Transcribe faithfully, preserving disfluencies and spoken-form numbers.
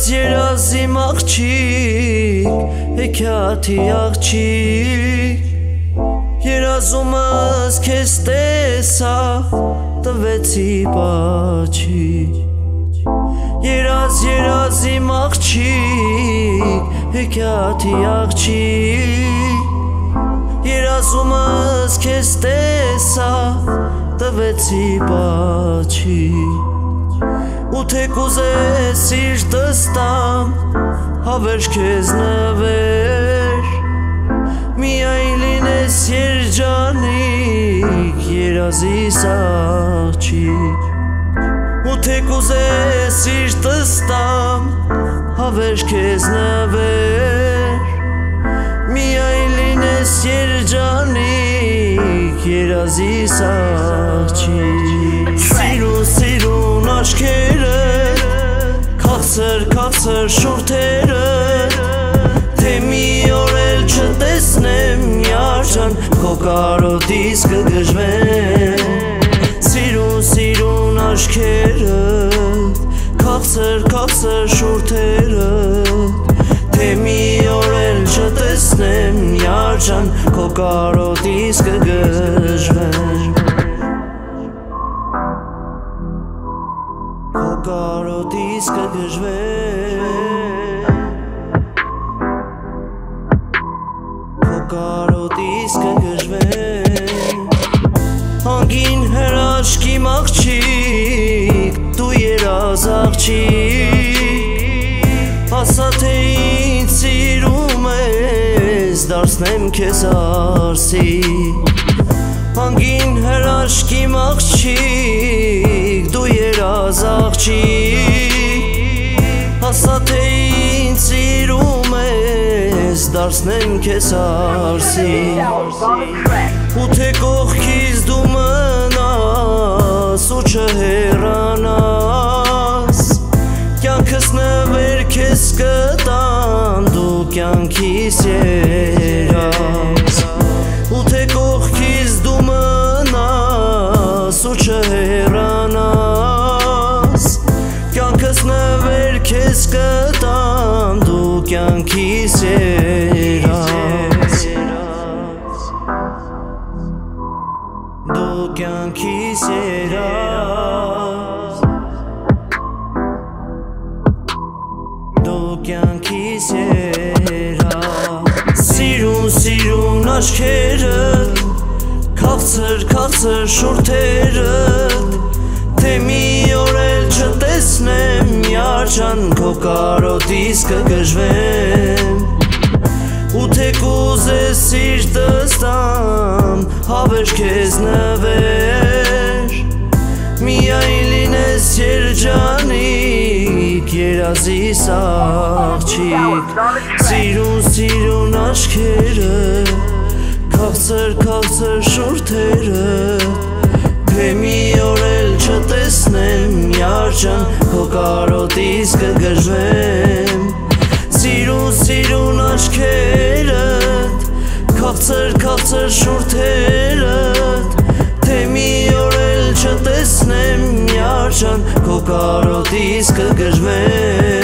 երազ իմ աղջիկ, հեքիաթի աղջիկ, երազումս քեզ տեսա, տվեցի պաչիկ, երազ երազ իմ աղջիկ, հեքիաթի աղջիկ, երազումս քեզ տեսա, տվեցի պաչիկ, ու թե կուզես սիրտս տամ, հավերժ քեզ նվեր, միայն լինես երջանիկ, երազիս աղջիկ, ու թե կուզես սիրտս տամ, հավերժ քեզ նվեր, միայն լինես երջանիկ, երազիս աղջիկ, սիրուն սիրուն աչքերը, քաղցր քաղցր շուրթերը, թե մի օր էլ չտեսնեմ միաժան, քո կարոտից կգժվեմ, սիրուն սիրուն աչքերը, քաղցր քաղցր շուրթերը, թե մի օր էլ չտեսնեմ միաժան, քո կարոտից կգժվեմ, քո կարոտից կգժվեմ, քո կարոտից կգժվեմ, հանգին հրաշքի աղջիկ, դու երազ աղջիկ, ասա թե ինձ սիրում ես, դարձնեմ քեզ արսիկ, հանգին հրաշքի աղջիկ, դու երազ աղջիկ, ասա թե ինձ սիրում ես, դարձնեմ քեզ արսիկ, ու թե կողքից դու մնաս ու չհեռանաս, կյանքս նվեր քեզ կտամ, դու կյանքիս երաս, ու թե կողքից դու մնաս ու չհեռանաս, կյանքս նվեր քեզ կտամ, դու կյանքիս երաս, դու կյանքիս երաս, դու կյանքիս երաս, սիրուն սիրուն աչքերը, քաղցր քաղցր շուրթերը, թե մի օր էլ չտեսնեմ միաժան, քո կարոտից կգժվեմ, ու թե կուզես սիրտս տամ, հավերժ քեզ նվեր, միայն լինես երջանիկ, երազիս աղջիկ, սիրուն սիրուն աչքերը, քաղցր քաղցր շուրթերը, թե մի օր էլ չտեսնեմ միաժան, քո կարոտից կգժվեմ, սիրուն սիրուն աչքերդ, քաղցր քաղցր շուրթերդ, թե մի օր էլ չտեսնեմ միաժան, քո կարոտից կգժվեմ,